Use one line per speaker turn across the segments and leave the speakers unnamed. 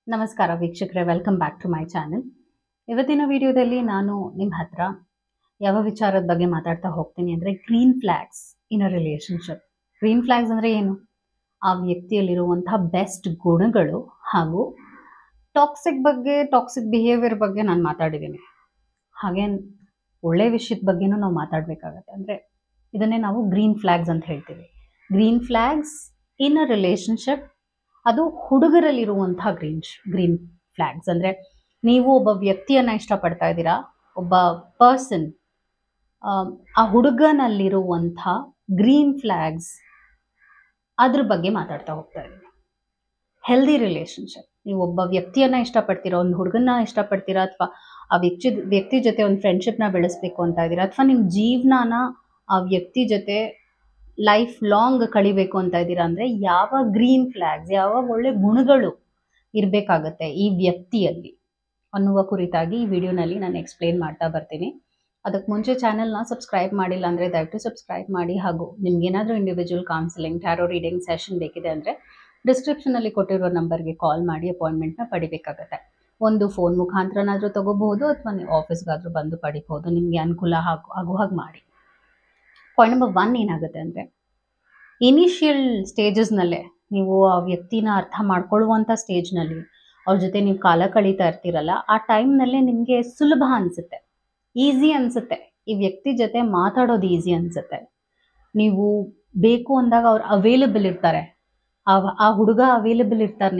ನಮಸ್ಕಾರ ವೀಕ್ಷಕರೇ, welcome back to my channel. ಇವತ್ತಿನ ವಿಡಿಯೋದಲ್ಲಿ ನಾನು ನಿಮ್ಮ ಹತ್ರ ಯಾವ ವಿಚಾರದ ಬಗ್ಗೆ ಮಾತಾಡ್ತಾ ಹೋಗ್ತೀನಿ ಅಂದರೆ green flags in a relationship. Green flags ಅಂದರೆ ಏನು? ಆ ವ್ಯಕ್ತಿಯಲ್ಲಿರುವಂತಹ ಬೆಸ್ಟ್ ಗುಣಗಳು ಹಾಗೂ ಟಾಕ್ಸಿಕ್ ಬಿಹೇವಿಯರ್ ಬಗ್ಗೆ ನಾನು ಮಾತಾಡಿದ್ದೀನಿ. ಹಾಗೆ ಒಳ್ಳೆ ವಿಷಯದ ಬಗ್ಗೆನೂ ನಾವು ಮಾತಾಡಬೇಕಾಗತ್ತೆ. ಅಂದರೆ ಇದನ್ನೇ ನಾವು ಗ್ರೀನ್ ಫ್ಲಾಗ್ಸ್ ಅಂತ ಹೇಳ್ತೀವಿ. Green flags in a relationship, ಅದು ಹುಡುಗರಲ್ಲಿರುವಂತಹ ಗ್ರೀನ್ ಫ್ಲಾಗ್ಸ್. ಅಂದರೆ ನೀವು ಒಬ್ಬ ವ್ಯಕ್ತಿಯನ್ನು ಇಷ್ಟಪಡ್ತಾ ಇದ್ದೀರಾ, ಒಬ್ಬ ಪರ್ಸನ್, ಆ ಹುಡುಗನಲ್ಲಿರುವಂಥ ಗ್ರೀನ್ ಫ್ಲಾಗ್ಸ್, ಅದ್ರ ಬಗ್ಗೆ ಮಾತಾಡ್ತಾ ಹೋಗ್ತಾ ಇದ್ದೀನಿ. ಹೆಲ್ದಿ ರಿಲೇಶನ್ಶಿಪ್, ನೀವು ಒಬ್ಬ ವ್ಯಕ್ತಿಯನ್ನು ಇಷ್ಟಪಡ್ತೀರಾ, ಒಂದು ಹುಡುಗನ ಇಷ್ಟಪಡ್ತೀರಾ, ಅಥವಾ ಆ ವ್ಯಕ್ತಿ ಜೊತೆ ಒಂದು ಫ್ರೆಂಡ್ಶಿಪ್ನ ಬೆಳೆಸ್ಬೇಕು ಅಂತ ಇದ್ದೀರಾ, ಅಥವಾ ನಿಮ್ಮ ಜೀವನನ ಆ ವ್ಯಕ್ತಿ ಜೊತೆ ಲೈಫ್ ಲಾಂಗ್ ಕಳಿಬೇಕು ಅಂತ ಇದ್ದೀರಾ ಅಂದರೆ ಯಾವ ಗ್ರೀನ್ ಫ್ಲಾಗ್ಸ್, ಯಾವ ಒಳ್ಳೆ ಗುಣಗಳು ಇರಬೇಕಾಗತ್ತೆ ಈ ವ್ಯಕ್ತಿಯಲ್ಲಿ ಅನ್ನುವ ಕುರಿತಾಗಿ ಈ ವಿಡಿಯೋನಲ್ಲಿ ನಾನು ಎಕ್ಸ್ಪ್ಲೇನ್ ಮಾಡ್ತಾ ಬರ್ತೀನಿ. ಅದಕ್ಕೆ ಮುಂಚೆ ಚಾನೆಲ್ನ ಸಬ್ಸ್ಕ್ರೈಬ್ ಮಾಡಿಲ್ಲ ಅಂದರೆ ದಯವಿಟ್ಟು ಸಬ್ಸ್ಕ್ರೈಬ್ ಮಾಡಿ. ಹಾಗೂ ನಿಮ್ಗೇನಾದರೂ individual counselling, tarot reading session ಬೇಕಿದೆ ಅಂದರೆ ಡಿಸ್ಕ್ರಿಪ್ಷನಲ್ಲಿ ಕೊಟ್ಟಿರೋ ನಂಬರ್ಗೆ ಕಾಲ್ ಮಾಡಿ ಅಪಾಯಿಂಟ್ಮೆಂಟ್ನ ಪಡಿಬೇಕಾಗತ್ತೆ. ಒಂದು ಫೋನ್ ಮುಖಾಂತರನಾದರೂ ತೊಗೋಬಹುದು, ಅಥವಾ ನೀವು ಆಫೀಸ್ಗಾದರೂ ಬಂದು ಪಡಿಬಹುದು. ನಿಮಗೆ ಅನುಕೂಲ ಆಗೋ ಹಾಗೆ ಮಾಡಿ. ಪಾಯಿಂಟ್ ನಂಬರ್ 1 ಏನಾಗುತ್ತೆ ಅಂದರೆ, ಇನಿಷಿಯಲ್ ಸ್ಟೇಜಸ್ನಲ್ಲೇ ನೀವು ಆ ವ್ಯಕ್ತಿನ ಅರ್ಥ ಮಾಡ್ಕೊಳ್ಳುವಂಥ ಸ್ಟೇಜ್ನಲ್ಲಿ ಅವ್ರ ಜೊತೆ ನೀವು ಕಾಲ ಕಳೀತಾ ಇರ್ತೀರಲ್ಲ, ಆ ಟೈಮ್ನಲ್ಲೇ ನಿಮಗೆ ಸುಲಭ ಅನಿಸುತ್ತೆ, ಈಸಿ ಅನಿಸುತ್ತೆ. ಈ ವ್ಯಕ್ತಿ ಜೊತೆ ಮಾತಾಡೋದು ಈಸಿ ಅನಿಸುತ್ತೆ. ನೀವು ಬೇಕು ಅಂದಾಗ ಅವ್ರು ಅವೈಲೇಬಲ್ ಇರ್ತಾರೆ, ಆ ಹುಡುಗ ಅವೈಲೇಬಲ್ ಇರ್ತಾರೆ.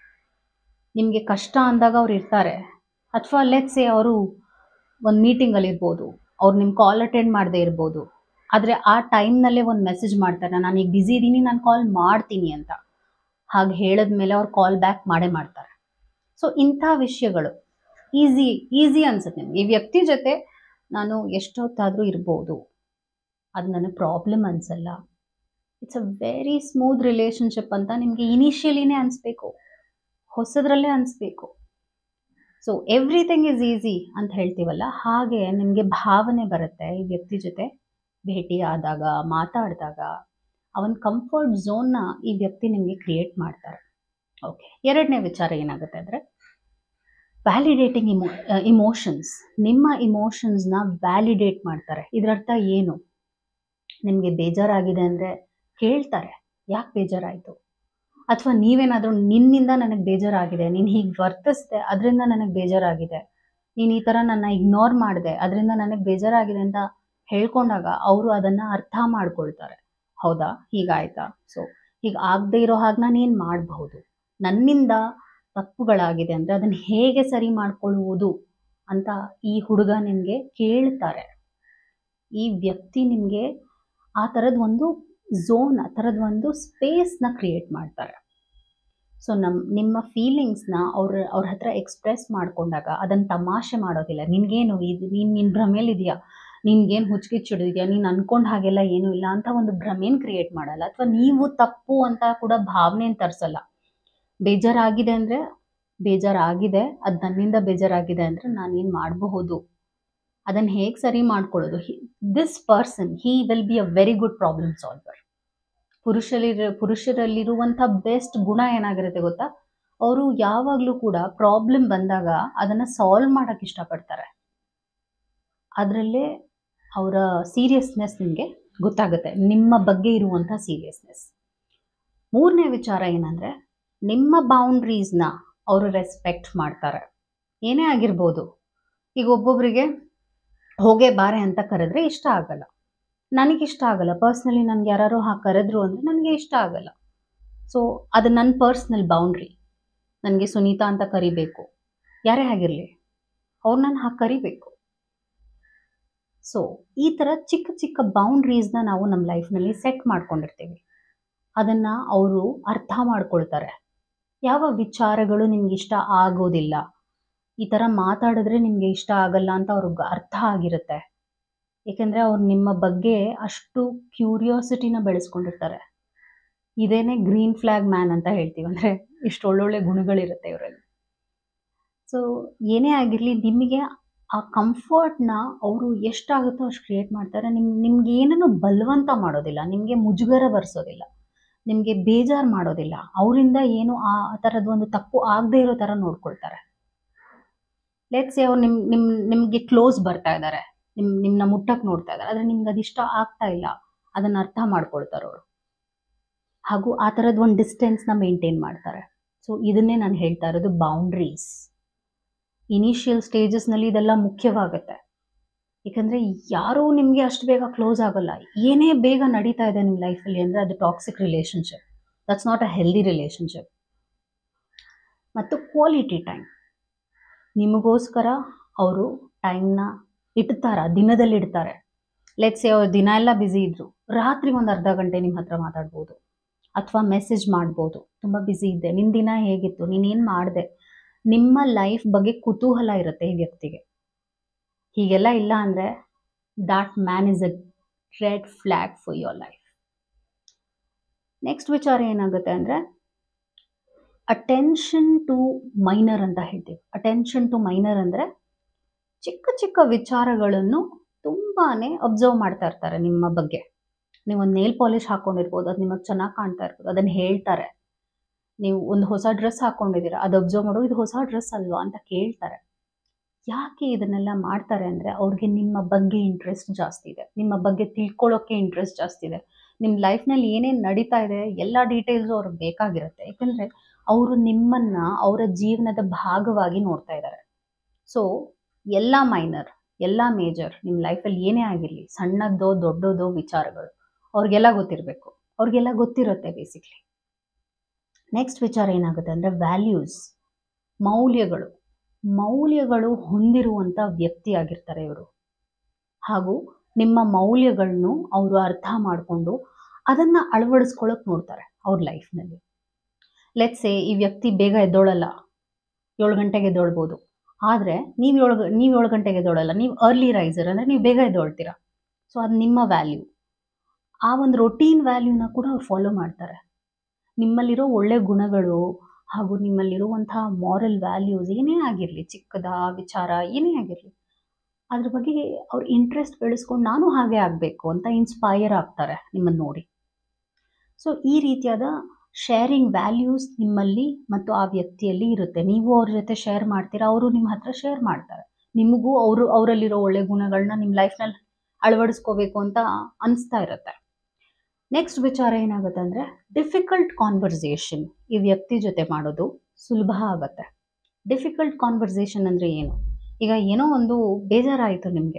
ನಿಮಗೆ ಕಷ್ಟ ಅಂದಾಗ ಅವ್ರು ಇರ್ತಾರೆ. ಅಥವಾ ಲೆಟ್ಸ್ ಸೇ ಅವರು ಒಂದು ಮೀಟಿಂಗಲ್ಲಿ ಇರ್ಬೋದು, ಅವ್ರು ನಿಮ್ಮ ಕಾಲ್ ಅಟೆಂಡ್ ಮಾಡದೇ ಇರ್ಬೋದು, ಆದರೆ ಆ ಟೈಮ್ನಲ್ಲೇ ಒಂದು ಮೆಸೇಜ್ ಮಾಡ್ತಾರೆ, ನಾನು ಈಗ ಬ್ಯುಸಿ ಇದ್ದೀನಿ, ನಾನು ಕಾಲ್ ಮಾಡ್ತೀನಿ ಅಂತ. ಹಾಗೆ ಹೇಳಿದ್ಮೇಲೆ ಅವ್ರು ಕಾಲ್ ಬ್ಯಾಕ್ ಮಾಡೇ ಮಾಡ್ತಾರೆ. ಸೊ ಇಂಥ ವಿಷಯಗಳು ಈಸಿ ಅನ್ಸುತ್ತೆ ನಿಮ್ಗೆ. ಈ ವ್ಯಕ್ತಿ ಜೊತೆ ನಾನು ಎಷ್ಟೊತ್ತಾದರೂ ಇರ್ಬೋದು, ಅದು ನನಗೆ ಪ್ರಾಬ್ಲಮ್ ಅನಿಸಲ್ಲ, it's a very smooth relationship ಅಂತ ನಿಮಗೆ ಇನಿಷಿಯಲಿನೇ ಅನಿಸ್ಬೇಕು, ಹೊಸದ್ರಲ್ಲೇ ಅನಿಸ್ಬೇಕು. ಸೊ ಎವ್ರಿಥಿಂಗ್ ಈಸ್ ಈಸಿ ಅಂತ ಹೇಳ್ತೀವಲ್ಲ, ಹಾಗೆ ನಿಮಗೆ ಭಾವನೆ ಬರುತ್ತೆ ಈ ವ್ಯಕ್ತಿ ಜೊತೆ ಭೇಟಿ ಆದಾಗ, ಮಾತಾಡಿದಾಗ. ಅವನ ಕಂಫರ್ಟ್ ಝೋನ್ನ ಈ ವ್ಯಕ್ತಿ ನಿಮಗೆ ಕ್ರಿಯೇಟ್ ಮಾಡ್ತಾರೆ. ಓಕೆ, ಎರಡನೇ ವಿಚಾರ ಏನಾಗುತ್ತೆ ಅಂದರೆ ವ್ಯಾಲಿಡೇಟಿಂಗ್ ಇಮೋಷನ್ಸ್. ನಿಮ್ಮ ಇಮೋಷನ್ಸ್ನ ವ್ಯಾಲಿಡೇಟ್ ಮಾಡ್ತಾರೆ. ಇದರರ್ಥ ಏನು? ನಿಮಗೆ ಬೇಜಾರಾಗಿದೆ ಅಂದರೆ ಕೇಳ್ತಾರೆ, ಯಾಕೆ ಬೇಜಾರಾಯಿತು? ಅಥವಾ ನೀವೇನಾದರೂ ನಿನ್ನಿಂದ ನನಗೆ ಬೇಜಾರಾಗಿದೆ, ನೀನು ಹೀಗೆ ವರ್ತಿಸಿದೆ ಅದರಿಂದ ನನಗೆ ಬೇಜಾರಾಗಿದೆ, ನೀನು ಈ ಥರ ನನ್ನ ಇಗ್ನೋರ್ ಮಾಡಿದೆ ಅದರಿಂದ ನನಗೆ ಬೇಜಾರಾಗಿದೆ ಅಂತ ಹೇಳ್ಕೊಂಡಾಗ ಅವರು ಅದನ್ನು ಅರ್ಥ ಮಾಡ್ಕೊಳ್ತಾರೆ. ಹೌದಾ, ಹೀಗಾಯ್ತಾ? ಸೊ ಹೀಗೆ ಆಗದೆ ಇರೋ ಹಾಗೆ ನಾನು ಏನು ಮಾಡಬಹುದು, ನನ್ನಿಂದ ತಪ್ಪುಗಳಾಗಿದೆ ಅಂದರೆ ಅದನ್ನು ಹೇಗೆ ಸರಿ ಮಾಡ್ಕೊಳ್ಳುವುದು ಅಂತ ಈ ಹುಡುಗ ನಿಮಗೆ ಕೇಳ್ತಾರೆ. ಈ ವ್ಯಕ್ತಿ ನಿಮಗೆ ಆ ಥರದ ಒಂದು ಝೋನ್, ಆ ಥರದ ಒಂದು ಸ್ಪೇಸ್ನ ಕ್ರಿಯೇಟ್ ಮಾಡ್ತಾರೆ. ಸೊ ನಿಮ್ಮ ಫೀಲಿಂಗ್ಸ್ನ ಅವ್ರ ಹತ್ರ ಎಕ್ಸ್ಪ್ರೆಸ್ ಮಾಡಿಕೊಂಡಾಗ ಅದನ್ನು ತಮಾಷೆ ಮಾಡೋದಿಲ್ಲ. ನಿನಗೇನು ಇದು, ನೀನು ಭ್ರಮೆಯಲ್ಲಿದೆಯಾ, ನಿನ್ಗೇನು ಹುಚ್ಚಿಗಿಚ್ಚಿಡಿದ್ಯಾ, ನೀನು ಅಂದ್ಕೊಂಡು ಹಾಗೆಲ್ಲ ಏನೂ ಇಲ್ಲ ಅಂತ ಒಂದು ಭ್ರಮೆಯನ್ನು ಕ್ರಿಯೇಟ್ ಮಾಡಲ್ಲ. ಅಥವಾ ನೀವು ತಪ್ಪು ಅಂತ ಕೂಡ ಭಾವನೆಯನ್ನು ತರಿಸಲ್ಲ. ಬೇಜಾರಾಗಿದೆ ಅಂದರೆ ಬೇಜಾರಾಗಿದೆ, ಅದು ನನ್ನಿಂದ ಬೇಜಾರಾಗಿದೆ ಅಂದರೆ ನಾನೇನು ಮಾಡಬಹುದು, ಅದನ್ನು ಹೇಗೆ ಸರಿ ಮಾಡ್ಕೊಳ್ಳೋದು. This person he will be a very good problem solver. ಪುರುಷರಲ್ಲಿರುವಂಥ ಬೆಸ್ಟ್ ಗುಣ ಏನಾಗಿರುತ್ತೆ ಗೊತ್ತಾ? ಅವರು ಯಾವಾಗಲೂ ಕೂಡ ಪ್ರಾಬ್ಲಮ್ ಬಂದಾಗ ಅದನ್ನು ಸಾಲ್ವ್ ಮಾಡೋಕ್ಕೆ ಇಷ್ಟಪಡ್ತಾರೆ. ಅದರಲ್ಲೇ ಅವರ ಸೀರಿಯಸ್ನೆಸ್ ನಿಮಗೆ ಗೊತ್ತಾಗುತ್ತೆ, ನಿಮ್ಮ ಬಗ್ಗೆ ಇರುವಂಥ ಸೀರಿಯಸ್ನೆಸ್. ಮೂರನೇ ವಿಚಾರ ಏನಂದರೆ, ನಿಮ್ಮ ಬೌಂಡ್ರೀಸ್ನ ಅವರು ರೆಸ್ಪೆಕ್ಟ್ ಮಾಡ್ತಾರೆ. ಏನೇ ಆಗಿರ್ಬೋದು. ಈಗ ಒಬ್ಬೊಬ್ಬರಿಗೆ ಹೋಗೇ ಬಾರೆ ಅಂತ ಕರೆದ್ರೆ ಇಷ್ಟ ಆಗಲ್ಲ, ನನಗಿಷ್ಟ ಆಗಲ್ಲ. ಪರ್ಸ್ನಲಿ ನನಗೆ ಯಾರು ಹಾಗೆ ಕರೆದ್ರು ಅಂದರೆ ನನಗೆ ಇಷ್ಟ ಆಗಲ್ಲ. ಸೊ ಅದು ನನ್ನ ಪರ್ಸ್ನಲ್ ಬೌಂಡ್ರಿ. ನನಗೆ ಸುನೀತಾ ಅಂತ ಕರಿಬೇಕು, ಯಾರೇ ಆಗಿರಲಿ, ಅವ್ರು ನಾನು ಹಾಗೆ ಕರಿಬೇಕು. ಸೊ ಈ ಥರ ಚಿಕ್ಕ ಚಿಕ್ಕ ಬೌಂಡ್ರೀಸ್ನ ನಾವು ನಮ್ಮ ಲೈಫ್ನಲ್ಲಿ ಸೆಟ್ ಮಾಡ್ಕೊಂಡಿರ್ತೀವಿ. ಅದನ್ನು ಅವರು ಅರ್ಥ ಮಾಡ್ಕೊಳ್ತಾರೆ. ಯಾವ ವಿಚಾರಗಳು ನಿಮ್ಗೆ ಇಷ್ಟ ಆಗೋದಿಲ್ಲ, ಈ ಥರ ಮಾತಾಡಿದ್ರೆ ನಿಮಗೆ ಇಷ್ಟ ಆಗಲ್ಲ ಅಂತ ಅವ್ರಿಗೆ ಅರ್ಥ ಆಗಿರುತ್ತೆ. ಏಕೆಂದರೆ ಅವ್ರು ನಿಮ್ಮ ಬಗ್ಗೆ ಅಷ್ಟು ಕ್ಯೂರಿಯಾಸಿಟಿನ ಬೆಳೆಸ್ಕೊಂಡಿರ್ತಾರೆ. ಇದೇನೇ ಗ್ರೀನ್ ಫ್ಲಾಗ್ ಮ್ಯಾನ್ ಅಂತ ಹೇಳ್ತೀವಿ. ಅಂದರೆ ಇಷ್ಟು ಒಳ್ಳೊಳ್ಳೆ ಗುಣಗಳಿರುತ್ತೆ ಇವರಲ್ಲಿ. ಸೊ ಏನೇ ಆಗಿರಲಿ, ನಿಮಗೆ ಆ ಕಂಫರ್ಟ್ನ ಅವರು ಎಷ್ಟಾಗುತ್ತೋ ಅಷ್ಟು ಕ್ರಿಯೇಟ್ ಮಾಡ್ತಾರೆ. ನಿಮ್ಗೆ ಏನನ್ನು ಬಲವಂತ ಮಾಡೋದಿಲ್ಲ, ನಿಮಗೆ ಮುಜುಗರ ಬರೆಸೋದಿಲ್ಲ. ನಿಮಗೆ ಬೇಜಾರು ಮಾಡೋದಿಲ್ಲ, ಅವರಿಂದ ಏನು ಆ ಥರದ್ದು ಒಂದು ತಪ್ಪು ಆಗದೆ ಇರೋ ಥರ ನೋಡ್ಕೊಳ್ತಾರೆ. ಲೆಟ್ಸ್ ಅವ್ರು ನಿಮಗೆ ಕ್ಲೋಸ್ ಬರ್ತಾ ಇದ್ದಾರೆ, ನಿಮ್ಮನ್ನ ಮುಟ್ಟಕ್ಕೆ ನೋಡ್ತಾ ಇದ್ದಾರೆ, ಆದರೆ ನಿಮ್ಗೆ ಅದಿಷ್ಟ ಆಗ್ತಾ ಇಲ್ಲ, ಅದನ್ನು ಅರ್ಥ ಮಾಡ್ಕೊಳ್ತಾರೆ ಅವರು. ಹಾಗೂ ಆ ಥರದ್ದು ಒಂದು ಡಿಸ್ಟೆನ್ಸ್ನ ಮೇಂಟೈನ್ ಮಾಡ್ತಾರೆ. ಸೊ ಇದನ್ನೇ ನಾನು ಹೇಳ್ತಾ ಇರೋದು ಬೌಂಡ್ರೀಸ್. ಇನಿಷಿಯಲ್ ಸ್ಟೇಜಸ್ನಲ್ಲಿ ಇದೆಲ್ಲ ಮುಖ್ಯವಾಗುತ್ತೆ. ಏಕೆಂದರೆ ಯಾರೂ ನಿಮಗೆ ಅಷ್ಟು ಬೇಗ ಕ್ಲೋಸ್ ಆಗೋಲ್ಲ. ಏನೇ ಬೇಗ ನಡೀತಾ ಇದೆ ನಿಮ್ಮ ಲೈಫಲ್ಲಿ ಅಂದರೆ ಅದು toxic relationship. That's not a healthy relationship. ಮತ್ತು ಕ್ವಾಲಿಟಿ ಟೈಮ್, ನಿಮಗೋಸ್ಕರ ಅವರು ಟೈಮ್ನ ಇಡ್ತಾರ, ದಿನದಲ್ಲಿ ಇಡ್ತಾರೆ. ಲೆಟ್ಸ್ ಅವ್ರು ದಿನ ಎಲ್ಲ ಬ್ಯುಸಿ ಇದ್ದರು, ರಾತ್ರಿ ಒಂದು ಅರ್ಧ ಗಂಟೆ ನಿಮ್ಮ ಹತ್ರ ಮಾತಾಡ್ಬೋದು, ಅಥವಾ ಮೆಸೇಜ್ ಮಾಡ್ಬೋದು, ತುಂಬ ಬ್ಯುಸಿ ಇದ್ದೆ, ನಿನ್ನ ದಿನ ಹೇಗಿತ್ತು, ನೀನೇನು ಮಾಡಿದೆ, ನಿಮ್ಮ ಲೈಫ್ ಬಗ್ಗೆ ಕುತೂಹಲ ಇರುತ್ತೆ ಈ ವ್ಯಕ್ತಿಗೆ. ಹೀಗೆಲ್ಲ ಇಲ್ಲ ಅಂದರೆ that man is a red flag for your life. Next ವಿಚಾರ ಏನಾಗುತ್ತೆ ಅಂದರೆ ಅಟೆನ್ಷನ್ ಟು ಮೈನರ್ ಅಂತ ಹೇಳ್ತೀವಿ. ಅಟೆನ್ಷನ್ ಟು ಮೈನರ್ ಅಂದರೆ ಚಿಕ್ಕ ಚಿಕ್ಕ ವಿಚಾರಗಳನ್ನು ತುಂಬಾ ಅಬ್ಸರ್ವ್ ಮಾಡ್ತಾ ಇರ್ತಾರೆ ನಿಮ್ಮ ಬಗ್ಗೆ. ನೀವು ಒಂದು ನೇಲ್ ಪಾಲಿಶ್ ಹಾಕ್ಕೊಂಡಿರ್ಬೋದು, ಅದು ನಿಮಗೆ ಚೆನ್ನಾಗಿ ಕಾಣ್ತಾ ಇರ್ಬೋದು, ಅದನ್ನು ಹೇಳ್ತಾರೆ. ನೀವು ಒಂದು ಹೊಸ ಡ್ರೆಸ್ ಹಾಕ್ಕೊಂಡಿದ್ದೀರಾ, ಅದು ಅಬ್ಸರ್ವ್ ಮಾಡೋ, ಇದು ಹೊಸ ಡ್ರೆಸ್ ಅಲ್ವಾ ಅಂತ ಕೇಳ್ತಾರೆ. ಯಾಕೆ ಇದನ್ನೆಲ್ಲ ಮಾಡ್ತಾರೆ ಅಂದರೆ ಅವ್ರಿಗೆ ನಿಮ್ಮ ಬಗ್ಗೆ ಇಂಟ್ರೆಸ್ಟ್ ಜಾಸ್ತಿ ಇದೆ, ನಿಮ್ಮ ಬಗ್ಗೆ ತಿಳ್ಕೊಳ್ಳೋಕ್ಕೆ ಇಂಟ್ರೆಸ್ಟ್ ಜಾಸ್ತಿ ಇದೆ. ನಿಮ್ಮ ಲೈಫ್ನಲ್ಲಿ ಏನೇನು ನಡೀತಾ ಇದೆ ಎಲ್ಲ ಡೀಟೇಲ್ಸು ಅವ್ರಿಗೆ ಬೇಕಾಗಿರುತ್ತೆ. ಯಾಕಂದರೆ ಅವರು ನಿಮ್ಮನ್ನು ಅವರ ಜೀವನದ ಭಾಗವಾಗಿ ನೋಡ್ತಾ ಇದ್ದಾರೆ. ಸೊ ಎಲ್ಲ ಮೈನರ್, ಎಲ್ಲ ಮೇಜರ್, ನಿಮ್ಮ ಲೈಫಲ್ಲಿ ಏನೇ ಆಗಿರಲಿ, ಸಣ್ಣದೋ ದೊಡ್ಡದೋ ವಿಚಾರಗಳು ಅವ್ರಿಗೆಲ್ಲ ಗೊತ್ತಿರಬೇಕು, ಅವ್ರಿಗೆಲ್ಲ ಗೊತ್ತಿರುತ್ತೆ ಬೇಸಿಕ್ಲಿ. ನೆಕ್ಸ್ಟ್ ವಿಚಾರ ಏನಾಗುತ್ತೆ ಅಂದರೆ ವ್ಯಾಲ್ಯೂಸ್, ಮೌಲ್ಯಗಳು ಹೊಂದಿರುವಂಥ ವ್ಯಕ್ತಿ ಆಗಿರ್ತಾರೆ ಇವರು. ಹಾಗೂ ನಿಮ್ಮ ಮೌಲ್ಯಗಳನ್ನು ಅವರು ಅರ್ಥ ಮಾಡಿಕೊಂಡು ಅದನ್ನು ಅಳವಡಿಸ್ಕೊಳ್ಳೋಕೆ ನೋಡ್ತಾರೆ ಅವ್ರ ಲೈಫ್ನಲ್ಲಿ. ಲೆಟ್ಸೆ ಈ ವ್ಯಕ್ತಿ ಬೇಗ ಎದ್ದೋಳಲ್ಲ, 7 ಗಂಟೆಗೆ ಎದ್ದೊಳ್ಬೋದು, ಆದರೆ ನೀವು 7 ಗಂಟೆಗೆ ಎದ್ದೋಳಲ್ಲ, ನೀವು ಅರ್ಲಿ ರೈಸರ್ ಅಂದರೆ ನೀವು ಬೇಗ ಎದ್ದೊಳ್ತೀರ. ಸೊ ಅದು ನಿಮ್ಮ ವ್ಯಾಲ್ಯೂ. ಆ ಒಂದು ರೊಟೀನ್ ವ್ಯಾಲ್ಯೂನ ಕೂಡ ಅವ್ರು ಫಾಲೋ ಮಾಡ್ತಾರೆ. ನಿಮ್ಮಲ್ಲಿರೋ ಒಳ್ಳೆ ಗುಣಗಳು ಹಾಗೂ ನಿಮ್ಮಲ್ಲಿರುವಂತಹ ಮಾರಲ್ ವ್ಯಾಲ್ಯೂಸ್ ಏನೇ ಆಗಿರಲಿ, ಚಿಕ್ಕದ ವಿಚಾರ ಏನೇ ಆಗಿರಲಿ, ಅದ್ರ ಬಗ್ಗೆ ಅವ್ರ ಇಂಟ್ರೆಸ್ಟ್ ಬೆಳೆಸ್ಕೊಂಡು ನಾನು ಹಾಗೆ ಆಗಬೇಕು ಅಂತ ಇನ್ಸ್ಪೈರ್ ಆಗ್ತಾರೆ ನಿಮ್ಮನ್ನು ನೋಡಿ. ಸೊ ಈ ರೀತಿಯಾದ ಶೇರಿಂಗ್ ವ್ಯಾಲ್ಯೂಸ್ ನಿಮ್ಮಲ್ಲಿ ಮತ್ತು ಆ ವ್ಯಕ್ತಿಯಲ್ಲಿ ಇರುತ್ತೆ. ನೀವು ಅವ್ರ ಜೊತೆ ಶೇರ್ ಮಾಡ್ತೀರಾ, ಅವರು ನಿಮ್ಮ ಹತ್ರ ಶೇರ್ ಮಾಡ್ತಾರೆ. ನಿಮಗೂ ಅವರಲ್ಲಿರೋ ಒಳ್ಳೆ ಗುಣಗಳನ್ನ ನಿಮ್ಮ ಲೈಫ್ನಲ್ಲಿ ಅಳವಡಿಸ್ಕೋಬೇಕು ಅಂತ ಅನಿಸ್ತಾ ಇರುತ್ತೆ. ನೆಕ್ಸ್ಟ್ ವಿಚಾರ ಏನಾಗುತ್ತೆ ಅಂದರೆ ಡಿಫಿಕಲ್ಟ್ ಕಾನ್ವರ್ಸೇಷನ್ ಈ ವ್ಯಕ್ತಿ ಜೊತೆ ಮಾಡೋದು ಸುಲಭ ಆಗುತ್ತೆ. ಡಿಫಿಕಲ್ಟ್ ಕಾನ್ವರ್ಸೇಷನ್ ಅಂದರೆ ಏನು? ಈಗ ಏನೋ ಒಂದು ಬೇಜಾರಾಯಿತು ನಿಮಗೆ,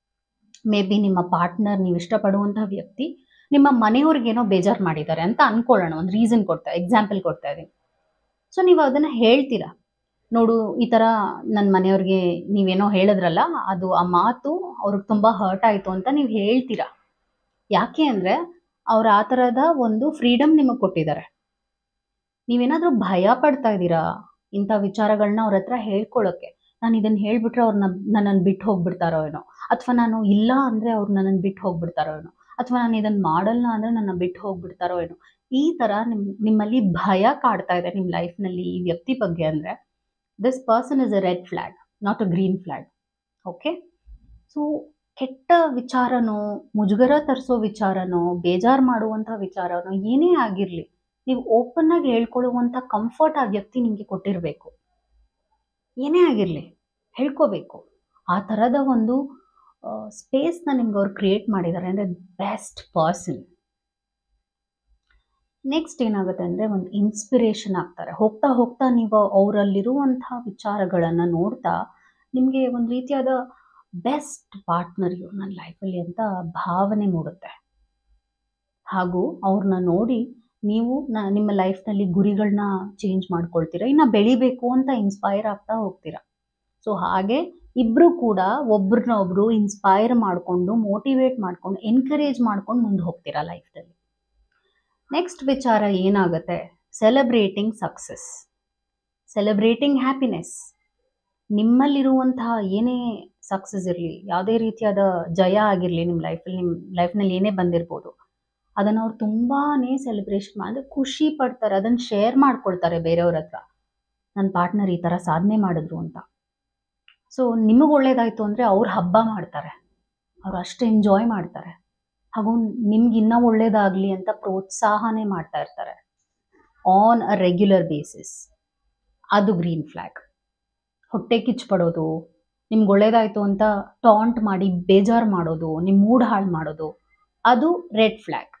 ಮೇ ಬಿ ನಿಮ್ಮ ಪಾರ್ಟ್ನರ್, ನೀವು ಇಷ್ಟಪಡುವಂಥ ವ್ಯಕ್ತಿ ನಿಮ್ಮ ಮನೆಯವ್ರಿಗೇನೋ ಬೇಜಾರು ಮಾಡಿದ್ದಾರೆ ಅಂತ ಅಂದ್ಕೊಳ್ಳೋಣ, ಒಂದು ರೀಸನ್ ಎಕ್ಸಾಂಪಲ್ ಕೊಡ್ತಾ ಇದ್ದೀನಿ. ಸೊ ನೀವು ಅದನ್ನು ಹೇಳ್ತೀರಾ, ನೋಡು ಈ ಥರ ನನ್ನ ಮನೆಯವ್ರಿಗೆ ನೀವೇನೋ ಹೇಳಿದ್ರಲ್ಲ, ಅದು ಆ ಮಾತು ಅವ್ರಿಗೆ ತುಂಬ ಹರ್ಟ್ ಆಯಿತು ಅಂತ ನೀವು ಹೇಳ್ತೀರಾ. ಯಾಕೆ ಅಂದರೆ ಅವ್ರು ಆ ಥರದ ಒಂದು ಫ್ರೀಡಮ್ ನಿಮಗೆ ಕೊಟ್ಟಿದ್ದಾರೆ. ನೀವೇನಾದರೂ ಭಯ ಪಡ್ತಾ ಇದ್ದೀರಾ ಇಂಥ ವಿಚಾರಗಳನ್ನ ಅವ್ರ ಹತ್ರ ಹೇಳ್ಕೊಳ್ಳೋಕ್ಕೆ, ನಾನು ಇದನ್ನು ಹೇಳಿಬಿಟ್ರೆ ಅವ್ರು ನನ್ನನ್ನು ಬಿಟ್ಟು ಹೋಗ್ಬಿಡ್ತಾರೋ ಏನೋ, ಅಥವಾ ನಾನು ಇಲ್ಲ ಅಂದರೆ ಅವ್ರು ನನ್ನನ್ನು ಬಿಟ್ಟು ಹೋಗ್ಬಿಡ್ತಾರೋ ಏನೋ, ಅಥವಾ ನಾನು ಇದನ್ನು ಮಾಡಲ್ಲ ಅಂದರೆ ನನ್ನ ಬಿಟ್ಟು ಹೋಗ್ಬಿಡ್ತಾರೋ ಏನೋ, ಈ ಥರ ನಿಮ್ಮಲ್ಲಿ ಭಯ ಕಾಡ್ತಾ ಇದೆ ನಿಮ್ಮ ಲೈಫ್ನಲ್ಲಿ ಈ ವ್ಯಕ್ತಿ ಬಗ್ಗೆ ಅಂದರೆ this person is a red flag, not a green flag. Okay. So ಕೆಟ್ಟ ವಿಚಾರನೋ, ಮುಜುಗರ ತರಿಸೋ ವಿಚಾರನೋ, ಬೇಜಾರು ಮಾಡುವಂಥ ವಿಚಾರನೋ ಏನೇ ಆಗಿರಲಿ, ನೀವು ಓಪನ್ನಾಗಿ ಹೇಳ್ಕೊಳ್ಳುವಂಥ ಕಂಫರ್ಟ್ ಆ ವ್ಯಕ್ತಿ ನಿಮಗೆ ಕೊಟ್ಟಿರಬೇಕು. ಏನೇ ಆಗಿರಲಿ ಹೇಳ್ಕೋಬೇಕು. ಆ ಥರದ ಒಂದು ಸ್ಪೇಸ್ನ ನಿಮ್ಗೆ ಅವ್ರು ಕ್ರಿಯೇಟ್ ಮಾಡಿದ್ದಾರೆ ಅಂದರೆ ಬೆಸ್ಟ್ ಪರ್ಸನ್. ನೆಕ್ಸ್ಟ್ ಏನಾಗುತ್ತೆ ಅಂದರೆ ಒಂದು ಇನ್ಸ್ಪಿರೇಷನ್ ಆಗ್ತಾರೆ. ಹೋಗ್ತಾ ಹೋಗ್ತಾ ನೀವು ಅವರಲ್ಲಿರುವಂಥ ವಿಚಾರಗಳನ್ನು ನೋಡ್ತಾ ನಿಮಗೆ ಒಂದು ರೀತಿಯಾದ ಬೆಸ್ಟ್ ಪಾರ್ಟ್ನರ್ ಇವರು ನನ್ನ ಲೈಫಲ್ಲಿ ಅಂತ ಭಾವನೆ ಮೂಡುತ್ತೆ. ಹಾಗೂ ಅವ್ರನ್ನ ನೋಡಿ ನೀವು ನಿಮ್ಮ ಲೈಫ್ನಲ್ಲಿ ಗುರಿಗಳನ್ನ ಚೇಂಜ್ ಮಾಡ್ಕೊಳ್ತೀರಾ, ಇನ್ನು ಬೆಳಿಬೇಕು ಅಂತ ಇನ್ಸ್ಪೈರ್ ಆಗ್ತಾ ಹೋಗ್ತೀರಾ. ಸೊ ಹಾಗೆ ಇಬ್ಬರು ಕೂಡ ಒಬ್ರನ್ನ ಒಬ್ಬರು ಇನ್ಸ್ಪೈರ್ ಮಾಡಿಕೊಂಡು, ಮೋಟಿವೇಟ್ ಮಾಡಿಕೊಂಡು, ಎನ್ಕರೇಜ್ ಮಾಡ್ಕೊಂಡು ಮುಂದೆ ಹೋಗ್ತೀರಾ ಲೈಫ್ನಲ್ಲಿ. ನೆಕ್ಸ್ಟ್ ವಿಚಾರ ಏನಾಗುತ್ತೆ, ಸೆಲೆಬ್ರೇಟಿಂಗ್ ಸಕ್ಸಸ್, ಸೆಲೆಬ್ರೇಟಿಂಗ್ ಹ್ಯಾಪಿನೆಸ್. ನಿಮ್ಮಲ್ಲಿರುವಂತಹ ಏನೇ ಸಕ್ಸಸ್ ಇರಲಿ, ಯಾವುದೇ ರೀತಿಯಾದ ಜಯ ಆಗಿರಲಿ, ನಿಮ್ಮ ಲೈಫ್ನಲ್ಲಿ ಏನೇ ಬಂದಿರ್ಬೋದು, ಅದನ್ನು ಅವ್ರು ತುಂಬಾ ಸೆಲೆಬ್ರೇಷನ್ ಮಾಡಿದ್ರೆ ಖುಷಿ ಪಡ್ತಾರೆ, ಅದನ್ನು ಶೇರ್ ಮಾಡ್ಕೊಳ್ತಾರೆ ಬೇರೆಯವ್ರ ಹತ್ರ. ನನ್ನ ಪಾರ್ಟ್ನರ್ ಈ ಥರ ಸಾಧನೆ ಮಾಡಿದ್ರು ಅಂತ. ಸೊ ನಿಮಗೆ ಒಳ್ಳೇದಾಯಿತು ಅಂದರೆ ಅವ್ರು ಹಬ್ಬ ಮಾಡ್ತಾರೆ, ಅವ್ರು ಅಷ್ಟು ಎಂಜಾಯ್ ಮಾಡ್ತಾರೆ. ಹಾಗೂ ನಿಮ್ಗೆ ಇನ್ನೂ ಒಳ್ಳೇದಾಗಲಿ ಅಂತ ಪ್ರೋತ್ಸಾಹನೇ ಮಾಡ್ತಾ ಇರ್ತಾರೆ ಆನ್ ಅ ರೆಗ್ಯುಲರ್ ಬೇಸಿಸ್. ಅದು ಗ್ರೀನ್ ಫ್ಲ್ಯಾಗ್. ಹೊಟ್ಟೆ ಕಿಚ್ಚು ನಿಮ್ಗೆ ಒಳ್ಳೇದಾಯಿತು ಅಂತ ಟಾಂಟ್ ಮಾಡಿ ಬೇಜಾರು ಮಾಡೋದು, ನಿಮ್ಮ ಮೂಡ್ ಹಾಳು ಮಾಡೋದು, ಅದು red flag.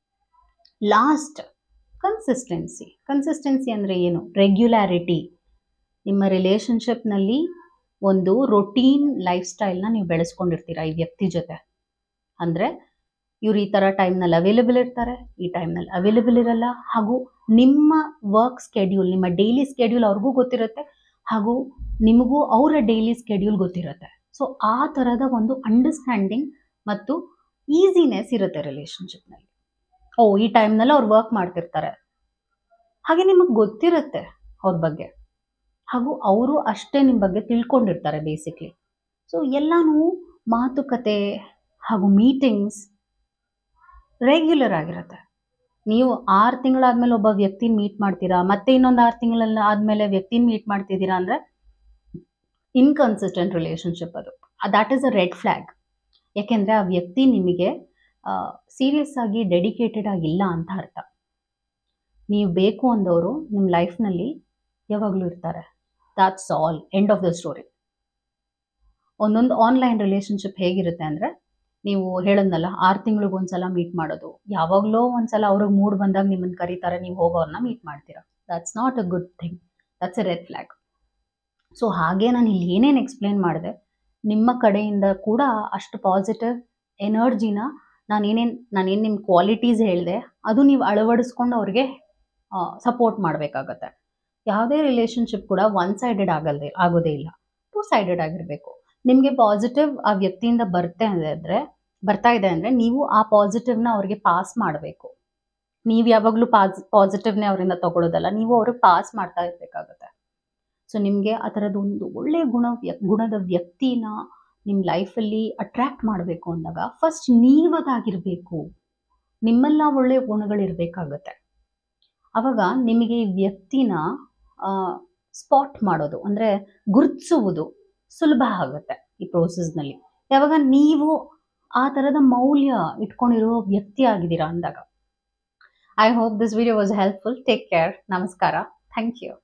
Last consistency. Consistency ಅಂದರೆ ಏನು? ರೆಗ್ಯುಲಾರಿಟಿ. ನಿಮ್ಮ ರಿಲೇಷನ್ಶಿಪ್ನಲ್ಲಿ ಒಂದು ರೊಟೀನ್ ಲೈಫ್ ಸ್ಟೈಲ್ನ ನೀವು ಬೆಳೆಸ್ಕೊಂಡಿರ್ತೀರ ಈ ವ್ಯಕ್ತಿ ಜೊತೆ. ಅಂದರೆ ಇವ್ರು ಈ ಥರ ಟೈಮ್ನಲ್ಲಿ ಅವೈಲೇಬಲ್ ಇರ್ತಾರೆ, ಈ ಟೈಮ್ನಲ್ಲಿ ಅವೈಲೇಬಲ್ ಇರಲ್ಲ, ಹಾಗೂ ನಿಮ್ಮ ವರ್ಕ್ ಸ್ಕೆಡ್ಯೂಲ್, ನಿಮ್ಮ ಡೈಲಿ ಸ್ಕೆಡ್ಯೂಲ್ ಅವ್ರಿಗೂ ಗೊತ್ತಿರುತ್ತೆ, ಹಾಗೂ ನಿಮಗೂ ಅವರ ಡೈಲಿ ಸ್ಕೆಡ್ಯೂಲ್ ಗೊತ್ತಿರುತ್ತೆ. ಸೊ ಆ ಥರದ ಒಂದು ಅಂಡರ್ಸ್ಟ್ಯಾಂಡಿಂಗ್ ಮತ್ತು ಈಸಿನೆಸ್ ಇರುತ್ತೆ ರಿಲೇಷನ್ಶಿಪ್ನಲ್ಲಿ. ಈ ಟೈಮ್ನಲ್ಲಿ ಅವ್ರು ವರ್ಕ್ ಮಾಡ್ತಿರ್ತಾರೆ, ಹಾಗೆ ನಿಮಗೆ ಗೊತ್ತಿರುತ್ತೆ ಅವ್ರ ಬಗ್ಗೆ, ಹಾಗೂ ಅವರು ಅಷ್ಟೇ ನಿಮ್ಮ ಬಗ್ಗೆ ತಿಳ್ಕೊಂಡಿರ್ತಾರೆ ಬೇಸಿಕ್ಲಿ. ಸೊ ಎಲ್ಲನೂ ಮಾತುಕತೆ ಹಾಗೂ ಮೀಟಿಂಗ್ಸ್ ರೆಗ್ಯುಲರ್ ಆಗಿರುತ್ತೆ. ನೀವು 6 ತಿಂಗಳಾದ್ಮೇಲೆ ಒಬ್ಬ ವ್ಯಕ್ತಿನ ಮೀಟ್ ಮಾಡ್ತೀರಾ, ಮತ್ತೆ ಇನ್ನೊಂದು 6 ತಿಂಗಳ ಆದಮೇಲೆ ವ್ಯಕ್ತಿನ ಮೀಟ್ ಮಾಡ್ತಿದ್ದೀರಾ ಅಂದರೆ ಇನ್ಕನ್ಸಿಸ್ಟೆಂಟ್ ರಿಲೇಷನ್ಶಿಪ್. ಅದು that is a red flag. ಯಾಕೆಂದರೆ ಆ ವ್ಯಕ್ತಿ ನಿಮಗೆ ಸೀರಿಯಸ್ ಆಗಿ ಡೆಡಿಕೇಟೆಡ್ ಆಗಿಲ್ಲ ಅಂತ ಅರ್ಥ. ನೀವು ಬೇಕು ಅಂದವರು ನಿಮ್ಮ ಲೈಫ್ನಲ್ಲಿ ಯಾವಾಗಲೂ ಇರ್ತಾರೆ. That's all, end of the story. ಒಂದೊಂದು ಆನ್ಲೈನ್ ರಿಲೇಷನ್ಶಿಪ್ ಹೇಗಿರುತ್ತೆ ಅಂದರೆ, ನೀವು ಹೇಳೋದ್ನಲ್ಲ 6 ತಿಂಗಳಿಗೊಂದ್ಸಲ ಮೀಟ್ ಮಾಡೋದು, ಯಾವಾಗಲೋ ಒಂದ್ಸಲ ಅವ್ರಿಗೆ ಮೂಡ್ ಬಂದಾಗ ನಿಮ್ಮನ್ನು ಕರೀತಾರೆ, ನೀವು ಹೋಗೋರನ್ನ ಮೀಟ್ ಮಾಡ್ತೀರಾ. That's not a good thing, that's a red flag. So ಹಾಗೆ ನಾನು ಇಲ್ಲಿ ಏನೇನು ಎಕ್ಸ್ಪ್ಲೇನ್ ಮಾಡಿದೆ, ನಿಮ್ಮ ಕಡೆಯಿಂದ ಕೂಡ ಅಷ್ಟು ಪಾಸಿಟಿವ್ ಎನರ್ಜಿನ ನಾನೇನು ನಿಮ್ಮ ಕ್ವಾಲಿಟೀಸ್ ಹೇಳಿದೆ ಅದು ನೀವು ಅಳವಡಿಸ್ಕೊಂಡು ಅವ್ರಿಗೆ ಸಪೋರ್ಟ್ ಮಾಡಬೇಕಾಗತ್ತೆ. ಯಾವುದೇ ರಿಲೇಷನ್ಶಿಪ್ ಕೂಡ ಒನ್ ಸೈಡೆಡ್ ಆಗೋದೇ ಇಲ್ಲ, 2 ಸೈಡೆಡ್ ಆಗಿರಬೇಕು. ನಿಮಗೆ ಪಾಸಿಟಿವ್ ಆ ವ್ಯಕ್ತಿಯಿಂದ ಬರ್ತಾ ಇದೆ ಅಂದರೆ ನೀವು ಆ ಪಾಸಿಟಿವ್ನ ಅವ್ರಿಗೆ ಪಾಸ್ ಮಾಡಬೇಕು. ನೀವು ಯಾವಾಗಲೂ ಪಾಸಿಟಿವ್ನೇ ಅವರಿಂದ ತಗೊಳ್ಳೋದಲ್ಲ, ನೀವು ಅವ್ರಿಗೆ ಪಾಸ್ ಮಾಡ್ತಾ ಇರಬೇಕಾಗತ್ತೆ. ಸೊ ನಿಮಗೆ ಆ ಥರದ್ದು ಒಂದು ಒಳ್ಳೆಯ ಗುಣದ ವ್ಯಕ್ತಿನ ನಿಮ್ಮ ಲೈಫಲ್ಲಿ ಅಟ್ರ್ಯಾಕ್ಟ್ ಮಾಡಬೇಕು ಅಂದಾಗ ಫಸ್ಟ್ ನೀವದಾಗಿರಬೇಕು, ನಿಮ್ಮೆಲ್ಲ ಒಳ್ಳೆಯ ಗುಣಗಳಿರಬೇಕಾಗತ್ತೆ. ಆವಾಗ ನಿಮಗೆ ಈ ವ್ಯಕ್ತಿನ ಸ್ಪಾಟ್ ಮಾಡೋದು ಅಂದರೆ ಗುರುತಿಸುವುದು ಸುಲಭ ಆಗುತ್ತೆ ಈ ಪ್ರೋಸೆಸ್ನಲ್ಲಿ. ಯಾವಾಗ ನೀವು ಆ ಥರದ ಮೌಲ್ಯ ಇಟ್ಕೊಂಡಿರೋ ವ್ಯಕ್ತಿ ಆಗಿದ್ದೀರಾ ಅಂದಾಗ. I hope this video was helpful. Take care. ನಮಸ್ಕಾರ. Thank you.